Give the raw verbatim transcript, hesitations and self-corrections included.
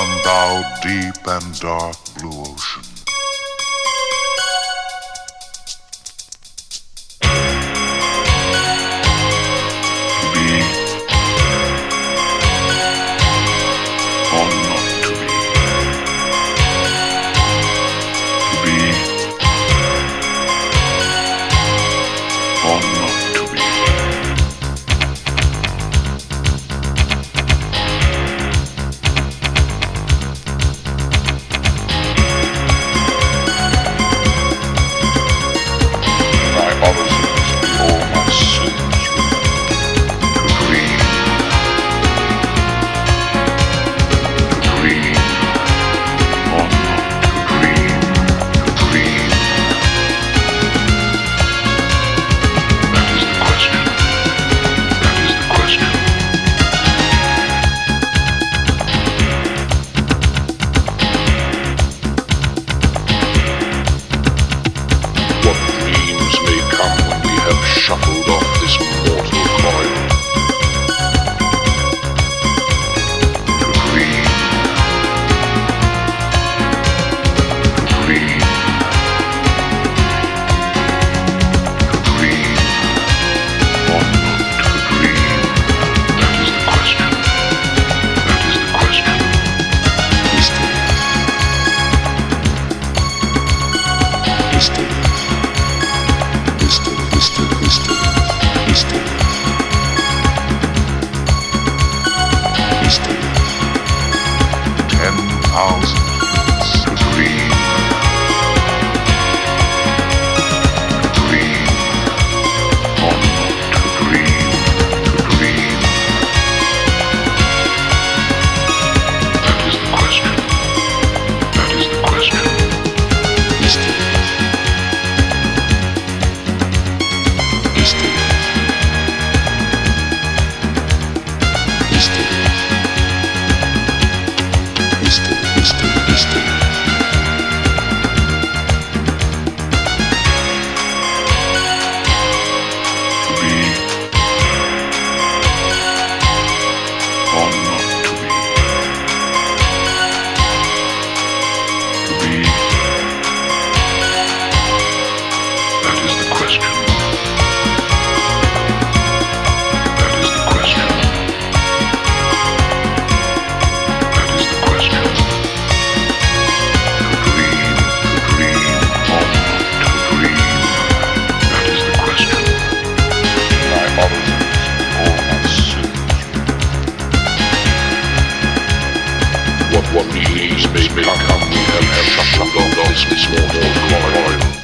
and thou deep and dark blue ocean. To be or not to be. To be or not to be. Shuffled off this mortal coil to dream, to dream, to dream, or not to dream. That is the question. That is the question. History. History. History, history, history, history. Ten thousand minutes to dream, to dream, or not to dream, to dream. That is the question. That is the question. History. History. History. History. History. History. To be or not to be. To be. That is the question. What dreams may come, we have shuffled off this mortal coil.